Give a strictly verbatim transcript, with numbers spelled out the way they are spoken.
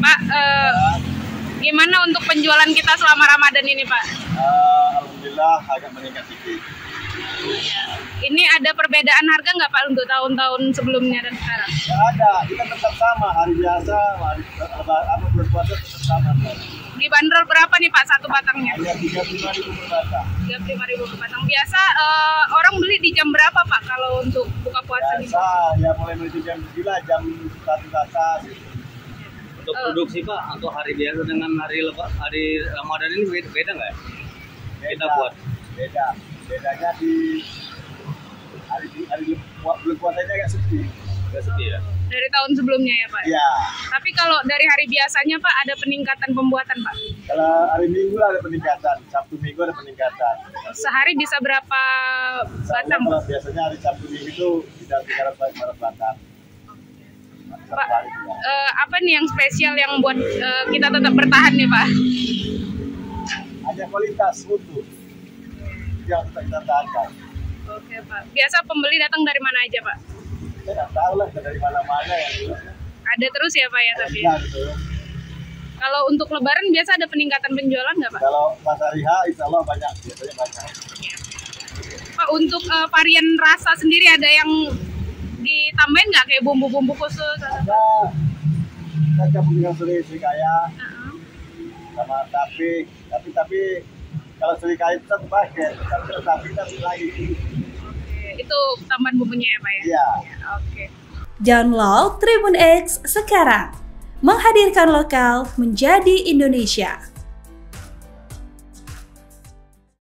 Pak, uh, gimana untuk penjualan kita selama Ramadan ini, Pak? Uh, Alhamdulillah agak meningkat sedikit. Ini ada perbedaan harga nggak Pak untuk tahun-tahun sebelumnya dan sekarang? Nggak ada, kita tetap sama. Hari biasa, hari apa bulan puasa tetap sama. Dibanderol berapa nih Pak satu batangnya? Hanya tiga puluh lima ribu per batang. tiga puluh lima ribu per batang. Biasa uh, orang beli di jam berapa Pak kalau untuk buka puasa? Biasa, ya mulai menuju jam sembilan, jam satu ke atas. Untuk uh. produksi Pak, untuk hari biasa dengan hari lepas, hari Ramadan ini beda, beda nggak? Beda, kita buat. Beda. Bedanya di hari hari bulan puasanya agak sepi. Agak sepi ya. Dari tahun sebelumnya ya Pak? Iya. Tapi kalau dari hari biasanya Pak ada peningkatan pembuatan Pak? Kalau hari Minggu ada peningkatan, Sabtu Minggu ada peningkatan. Sehari bisa berapa batang? Kalau biasanya hari Sabtu Minggu itu bisa tiga ratus batang. Pak, uh, apa nih yang spesial yang buat uh, kita tetap bertahan nih Pak? Hanya kualitas mutu yang kita kita tahankan. Oke Pak. Biasa pembeli datang dari mana aja Pak? Saya nggak tahu lah dari mana-mana yang ada terus ya Pak ya tapi. Ada, gitu. Kalau untuk Lebaran biasa ada peningkatan penjualan nggak Pak? Kalau pas hari H, insya Allah banyak, biasanya banyak. Pak, untuk uh, varian rasa sendiri ada yang ditambahin nggak kayak bumbu-bumbu khusus? Ada. Kita campur dengan serikaya, uh-huh. sama tapi, tapi tapi kalau serikaya itu satu paket, tapi tapi tapi lagi. Oke, itu tambahan bumbunya ya Pak ya? Iya. Ya, oke. Download Tribun X sekarang, menghadirkan lokal menjadi Indonesia.